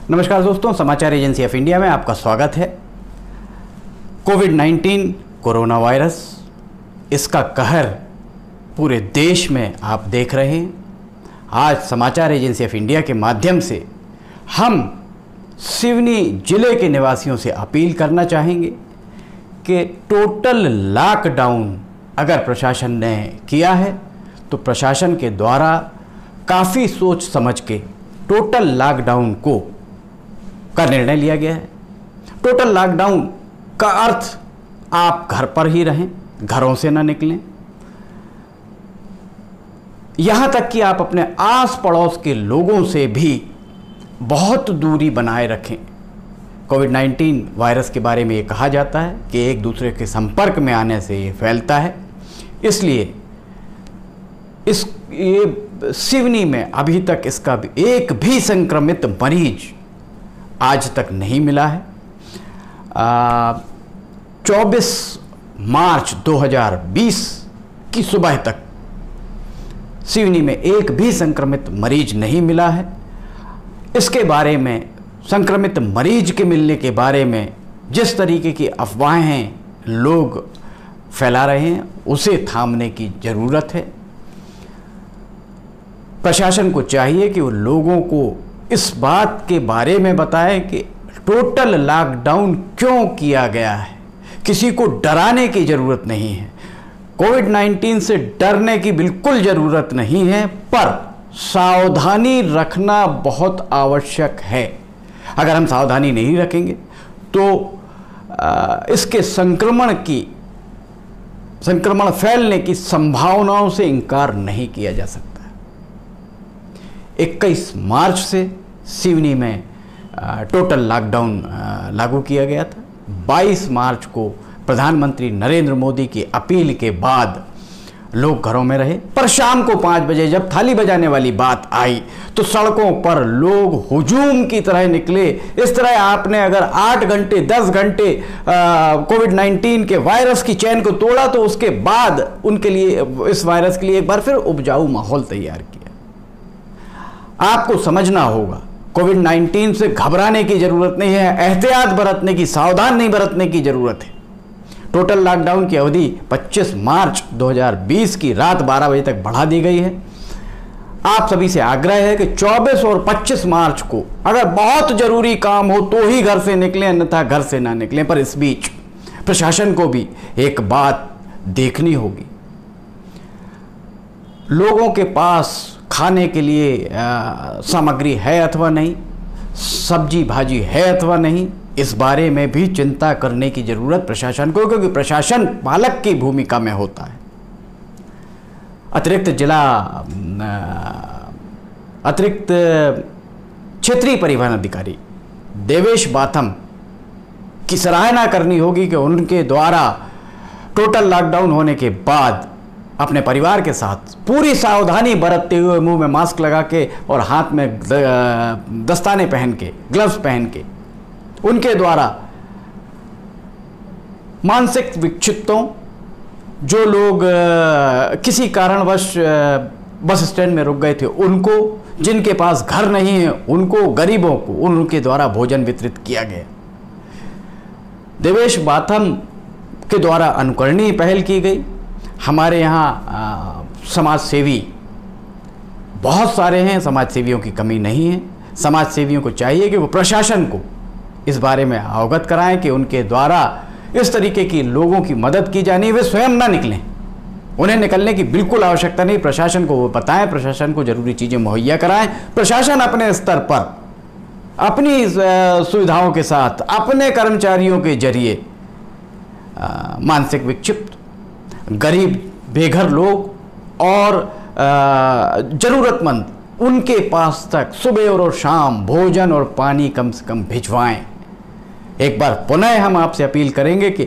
नमस्कार दोस्तों, समाचार एजेंसी ऑफ इंडिया में आपका स्वागत है। कोविड-19 कोरोना वायरस, इसका कहर पूरे देश में आप देख रहे हैं। आज समाचार एजेंसी ऑफ इंडिया के माध्यम से हम सिवनी जिले के निवासियों से अपील करना चाहेंगे कि टोटल लॉकडाउन अगर प्रशासन ने किया है तो प्रशासन के द्वारा काफ़ी सोच समझ के टोटल लॉकडाउन का निर्णय लिया गया है। टोटल लॉकडाउन का अर्थ आप घर पर ही रहें, घरों से ना निकलें, यहाँ तक कि आप अपने आस पड़ोस के लोगों से भी बहुत दूरी बनाए रखें। कोविड-19 वायरस के बारे में ये कहा जाता है कि एक दूसरे के संपर्क में आने से ये फैलता है, इसलिए ये सिवनी में अभी तक इसका एक भी संक्रमित मरीज आज तक नहीं मिला है। 24 मार्च 2020 की सुबह तक सिवनी में एक भी संक्रमित मरीज नहीं मिला है। इसके बारे में, संक्रमित मरीज के मिलने के बारे में जिस तरीके की अफवाहें लोग फैला रहे हैं, उसे थामने की ज़रूरत है। प्रशासन को चाहिए कि वो लोगों को इस बात के बारे में बताए कि टोटल लॉकडाउन क्यों किया गया है। किसी को डराने की ज़रूरत नहीं है, कोविड-19 से डरने की बिल्कुल ज़रूरत नहीं है, पर सावधानी रखना बहुत आवश्यक है। अगर हम सावधानी नहीं रखेंगे तो इसके संक्रमण फैलने की संभावनाओं से इनकार नहीं किया जा सकता। 21 मार्च से सिवनी में टोटल लॉकडाउन लागू किया गया था। 22 मार्च को प्रधानमंत्री नरेंद्र मोदी की अपील के बाद लोग घरों में रहे, पर शाम को 5 बजे जब थाली बजाने वाली बात आई तो सड़कों पर लोग हुजूम की तरह निकले। इस तरह आपने अगर 8 घंटे 10 घंटे कोविड-19 के वायरस की चैन को तोड़ा तो उसके बाद उनके लिए, इस वायरस के लिए एक बार फिर उपजाऊ माहौल तैयार किया। आपको समझना होगा, कोविड-19 से घबराने की जरूरत नहीं है, एहतियात बरतने की, सावधान नहीं बरतने की जरूरत है। टोटल लॉकडाउन की अवधि 25 मार्च 2020 की रात 12 बजे तक बढ़ा दी गई है। आप सभी से आग्रह है कि 24 और 25 मार्च को अगर बहुत जरूरी काम हो तो ही घर से निकलें, अन्यथा घर से ना निकलें। पर इस बीच प्रशासन को भी एक बात देखनी होगी, लोगों के पास खाने के लिए सामग्री है अथवा नहीं, सब्जी भाजी है अथवा नहीं, इस बारे में भी चिंता करने की ज़रूरत प्रशासन को, क्योंकि प्रशासन पालक की भूमिका में होता है। अतिरिक्त क्षेत्रीय परिवहन अधिकारी देवेश बाथम की सराहना करनी होगी कि उनके द्वारा टोटल लॉकडाउन होने के बाद अपने परिवार के साथ पूरी सावधानी बरतते हुए, मुंह में मास्क लगा के और हाथ में दस्ताने पहन के, ग्लव्स पहन के, उनके द्वारा मानसिक विक्षिप्तों, जो लोग किसी कारणवश बस स्टैंड में रुक गए थे उनको, जिनके पास घर नहीं है उनको, गरीबों को, उनके द्वारा भोजन वितरित किया गया। देवेश बाथम के द्वारा अनुकरणीय पहल की गई। हमारे यहाँ समाज सेवी बहुत सारे हैं, समाज सेवियों की कमी नहीं है। समाज सेवियों को चाहिए कि वो प्रशासन को इस बारे में अवगत कराएं कि उनके द्वारा इस तरीके की लोगों की मदद की जानी, वे स्वयं ना निकलें, उन्हें निकलने की बिल्कुल आवश्यकता नहीं। प्रशासन को वो बताएं, प्रशासन को जरूरी चीज़ें मुहैया कराएं। प्रशासन अपने स्तर पर अपनी सुविधाओं के साथ अपने कर्मचारियों के जरिए मानसिक विक्षिप्त, गरीब, बेघर लोग और ज़रूरतमंद, उनके पास तक सुबह और शाम भोजन और पानी कम से कम भिजवाएं। एक बार पुनः हम आपसे अपील करेंगे कि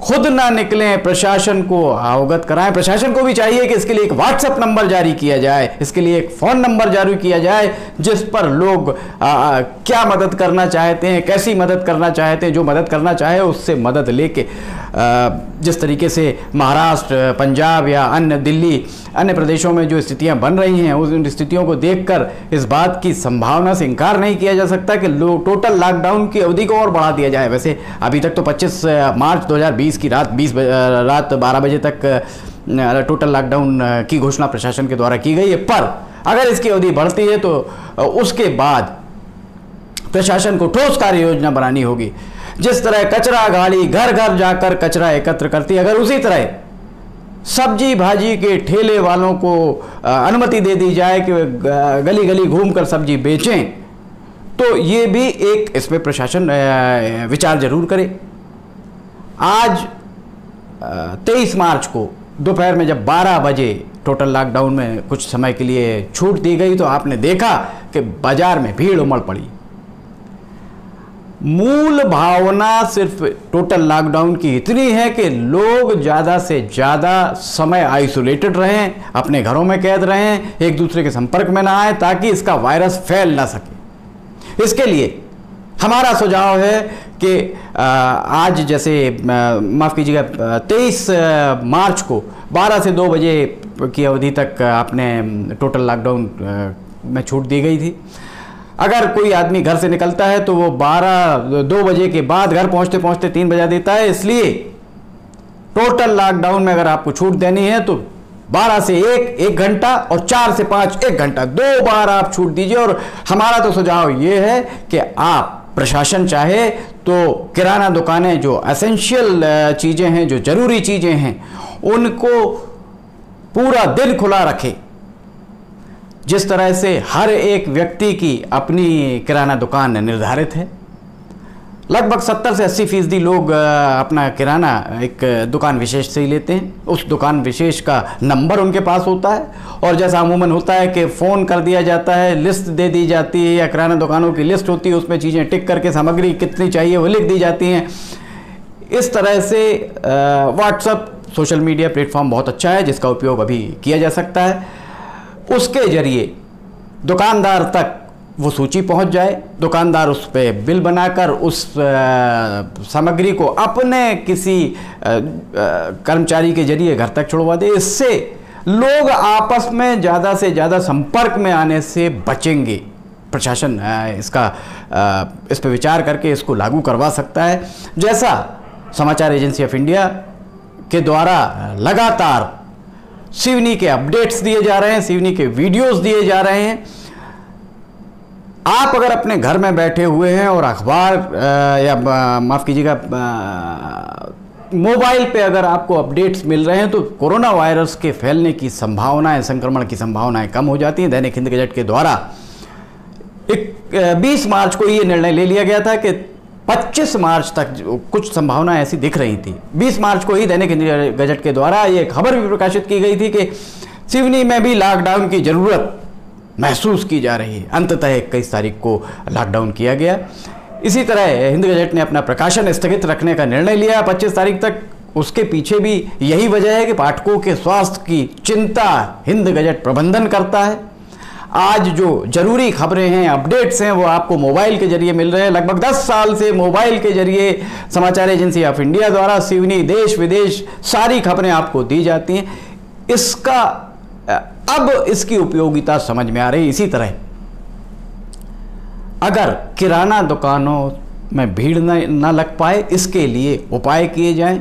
खुद ना निकलें, प्रशासन को अवगत कराएं। प्रशासन को भी चाहिए कि इसके लिए एक व्हाट्सएप नंबर जारी किया जाए, इसके लिए एक फ़ोन नंबर जारी किया जाए जिस पर लोग क्या मदद करना चाहते हैं, कैसी मदद करना चाहते हैं, जो मदद करना चाहे उससे मदद लेके जिस तरीके से महाराष्ट्र, पंजाब या अन्य दिल्ली, अन्य प्रदेशों में जो स्थितियां बन रही हैं, उन स्थितियों को देखकर इस बात की संभावना से इनकार नहीं किया जा सकता कि टोटल लॉकडाउन की अवधि को और बढ़ा दिया जाए। वैसे अभी तक तो 25 मार्च 2020 की रात 12 बजे तक टोटल लॉकडाउन की घोषणा प्रशासन के द्वारा की गई है, पर अगर इसकी अवधि बढ़ती है तो उसके बाद प्रशासन को ठोस कार्य योजना बनानी होगी। जिस तरह कचरा गाड़ी घर घर जाकर कचरा एकत्र करती है, अगर उसी तरह सब्जी भाजी के ठेले वालों को अनुमति दे दी जाए कि वे गली गली घूमकर सब्जी बेचें, तो ये भी एक इसमें प्रशासन विचार जरूर करे। आज 23 मार्च को दोपहर में जब 12 बजे टोटल लॉकडाउन में कुछ समय के लिए छूट दी गई तो आपने देखा कि बाजार में भीड़ उमड़ पड़ी। मूल भावना सिर्फ टोटल लॉकडाउन की इतनी है कि लोग ज़्यादा से ज़्यादा समय आइसोलेटेड रहें, अपने घरों में कैद रहें, एक दूसरे के संपर्क में ना आए ताकि इसका वायरस फैल ना सके। इसके लिए हमारा सुझाव है कि आज जैसे माफ़ कीजिएगा 23 मार्च को 12 से 2 बजे की अवधि तक आपने टोटल लॉकडाउन में छूट दी गई थी। अगर कोई आदमी घर से निकलता है तो वो 2 बजे के बाद घर पहुंचते पहुंचते 3 बजा देता है। इसलिए टोटल लॉकडाउन में अगर आपको छूट देनी है तो 12 से 1 घंटा और 4 से 5 1 घंटा, 2 बार आप छूट दीजिए। और हमारा तो सुझाव ये है कि आप प्रशासन चाहे तो किराना दुकानें जो एसेंशियल चीज़ें हैं, जो ज़रूरी चीज़ें हैं, उनको पूरा दिन खुला रखे। जिस तरह से हर एक व्यक्ति की अपनी किराना दुकान निर्धारित है, लगभग 70 से 80% लोग अपना किराना एक दुकान विशेष से ही लेते हैं। उस दुकान विशेष का नंबर उनके पास होता है और जैसा अमूमन होता है कि फ़ोन कर दिया जाता है, लिस्ट दे दी जाती है या किराना दुकानों की लिस्ट होती है, उसमें चीज़ें टिक करके सामग्री कितनी चाहिए वो लिख दी जाती हैं। इस तरह से व्हाट्सएप सोशल मीडिया प्लेटफॉर्म बहुत अच्छा है जिसका उपयोग अभी किया जा सकता है। उसके जरिए दुकानदार तक वो सूची पहुंच जाए, दुकानदार उस पर बिल बनाकर उस सामग्री को अपने किसी कर्मचारी के जरिए घर तक छुड़वा दे। इससे लोग आपस में ज़्यादा से ज़्यादा संपर्क में आने से बचेंगे। प्रशासन इस पर विचार करके इसको लागू करवा सकता है। जैसा समाचार एजेंसी ऑफ इंडिया के द्वारा लगातार सिवनी के अपडेट्स दिए जा रहे हैं, सिवनी के वीडियोस दिए जा रहे हैं। आप अगर अपने घर में बैठे हुए हैं और अखबार या माफ़ कीजिएगा मोबाइल पे अगर आपको अपडेट्स मिल रहे हैं तो कोरोना वायरस के फैलने की संभावनाएं, संक्रमण की संभावनाएं कम हो जाती हैं। दैनिक हिंद गजट के द्वारा 20 मार्च को ये निर्णय ले लिया गया था कि 25 मार्च तक कुछ संभावना ऐसी दिख रही थी। 20 मार्च को ही दैनिक हिंद गजट के द्वारा ये खबर भी प्रकाशित की गई थी कि सिवनी में भी लॉकडाउन की ज़रूरत महसूस की जा रही है। अंततः 21 तारीख को लॉकडाउन किया गया। इसी तरह हिंद गजट ने अपना प्रकाशन स्थगित रखने का निर्णय लिया 25 तारीख तक। उसके पीछे भी यही वजह है कि पाठकों के स्वास्थ्य की चिंता हिंद गजट प्रबंधन करता है। आज जो जरूरी खबरें हैं, अपडेट्स हैं, वो आपको मोबाइल के जरिए मिल रहे हैं। लगभग 10 साल से मोबाइल के जरिए समाचार एजेंसी ऑफ इंडिया द्वारा सिवनी, देश विदेश सारी खबरें आपको दी जाती हैं। इसका अब इसकी उपयोगिता समझ में आ रही। इसी तरह अगर किराना दुकानों में भीड़ न लग पाए, इसके लिए उपाय किए जाएं।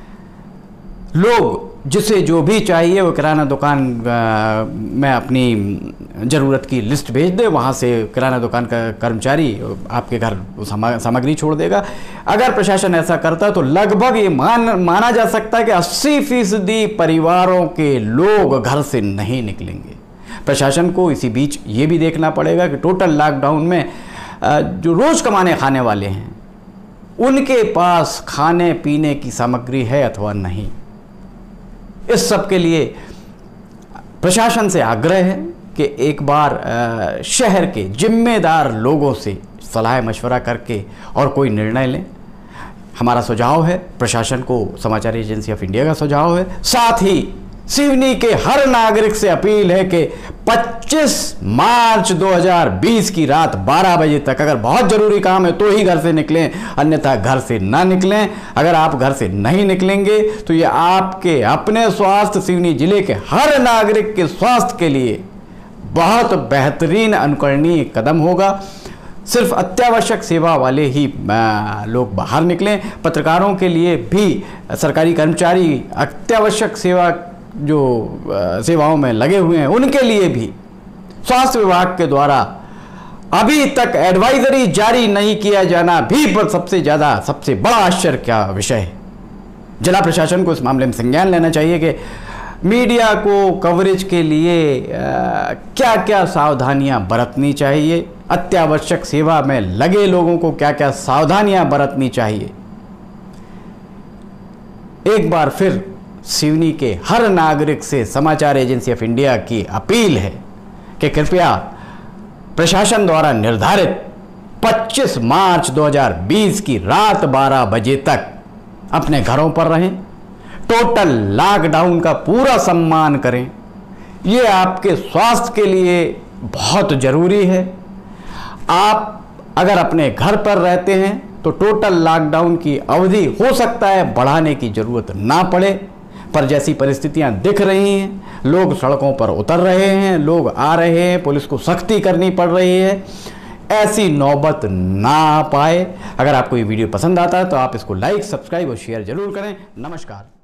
लोग जिसे जो भी चाहिए वो किराना दुकान में अपनी ज़रूरत की लिस्ट भेज दे, वहाँ से किराना दुकान का कर्मचारी आपके घर सामग्री छोड़ देगा। अगर प्रशासन ऐसा करता तो लगभग ये माना जा सकता है कि 80% परिवारों के लोग घर से नहीं निकलेंगे। प्रशासन को इसी बीच ये भी देखना पड़ेगा कि टोटल लॉकडाउन में जो रोज़ कमाने खाने वाले हैं उनके पास खाने पीने की सामग्री है अथवा नहीं। इस सब के लिए प्रशासन से आग्रह है कि एक बार शहर के जिम्मेदार लोगों से सलाह मशवरा करके और कोई निर्णय लें। हमारा सुझाव है, प्रशासन को समाचार एजेंसी ऑफ इंडिया का सुझाव है, साथ ही सिवनी के हर नागरिक से अपील है कि 25 मार्च 2020 की रात 12 बजे तक अगर बहुत जरूरी काम है तो ही घर से निकलें, अन्यथा घर से ना निकलें। अगर आप घर से नहीं निकलेंगे तो ये आपके अपने स्वास्थ्य, सिवनी जिले के हर नागरिक के स्वास्थ्य के लिए बहुत बेहतरीन अनुकरणीय कदम होगा। सिर्फ अत्यावश्यक सेवा वाले ही लोग बाहर निकलें। पत्रकारों के लिए भी, सरकारी कर्मचारी अत्यावश्यक सेवा जो सेवाओं में लगे हुए हैं उनके लिए भी स्वास्थ्य विभाग के द्वारा अभी तक एडवाइजरी जारी नहीं किया जाना भी सबसे बड़ा आश्चर्य का विषय है। जिला प्रशासन को इस मामले में संज्ञान लेना चाहिए कि मीडिया को कवरेज के लिए क्या क्या सावधानियां बरतनी चाहिए, अत्यावश्यक सेवा में लगे लोगों को क्या क्या सावधानियां बरतनी चाहिए। एक बार फिर सिवनी के हर नागरिक से समाचार एजेंसी ऑफ इंडिया की अपील है कि कृपया प्रशासन द्वारा निर्धारित 25 मार्च 2020 की रात 12 बजे तक अपने घरों पर रहें, टोटल लॉकडाउन का पूरा सम्मान करें। ये आपके स्वास्थ्य के लिए बहुत ज़रूरी है। आप अगर अपने घर पर रहते हैं तो टोटल लॉकडाउन की अवधि हो सकता है बढ़ाने की ज़रूरत ना पड़े, पर जैसी परिस्थितियां दिख रही हैं, लोग सड़कों पर उतर रहे हैं, लोग आ रहे हैं, पुलिस को सख्ती करनी पड़ रही है, ऐसी नौबत ना आ पाए। अगर आपको ये वीडियो पसंद आता है तो आप इसको लाइक, सब्सक्राइब और शेयर जरूर करें। नमस्कार।